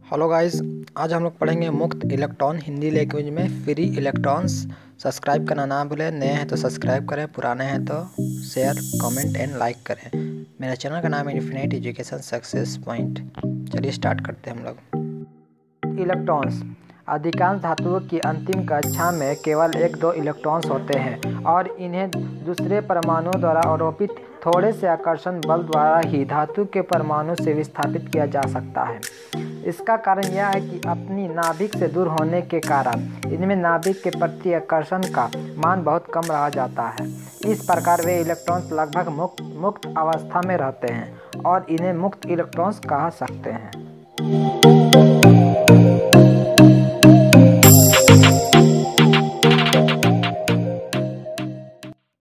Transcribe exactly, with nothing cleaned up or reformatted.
Hello guys, आज हम लोग पढ़ेंगे मुक्त इलेक्ट्रॉन हिंदी लैंग्वेज में फ्री इलेक्ट्रॉन्स। सब्सक्राइब करना ना भूलें। नए हैं तो सब्सक्राइब करें, पुराने हैं तो शेयर कमेंट एंड लाइक करें। मेरे चैनल का नाम है इन्फिनिट एजुकेशन सक्सेस पॉइंट। चलिए स्टार्ट करते हैं हम लोग। इलेक्ट्रॉन्स अधिकांश धातुओं की अंतिम कक्षा में केवल एक दो इलेक्ट्रॉन्स होते हैं और इन्हें दूसरे परमाणुओं द्वारा आरोपित थोड़े से आकर्षण बल द्वारा ही धातु के परमाणु से विस्थापित किया जा सकता है। इसका कारण यह है कि अपनी नाभिक से दूर होने के कारण इनमें नाभिक के प्रति आकर्षण का मान बहुत कम रह जाता है। इस प्रकार वे इलेक्ट्रॉन्स लगभग मुक्त मुक्त अवस्था में रहते हैं और इन्हें मुक्त इलेक्ट्रॉन्स कह सकते हैं।